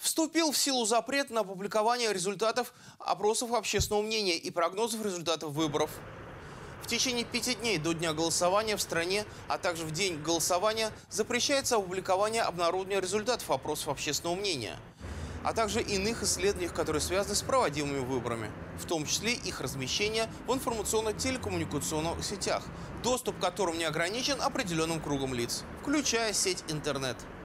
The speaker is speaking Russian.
Вступил в силу запрет на публикование результатов опросов общественного мнения и прогнозов результатов выборов. В течение 5 дней до дня голосования в стране, а также в день голосования запрещается опубликование обнародования результатов опросов общественного мнения, а также иных исследований, которые связаны с проводимыми выборами, в том числе их размещение в информационно-телекоммуникационных сетях, доступ к которым не ограничен определенным кругом лиц, включая сеть интернет.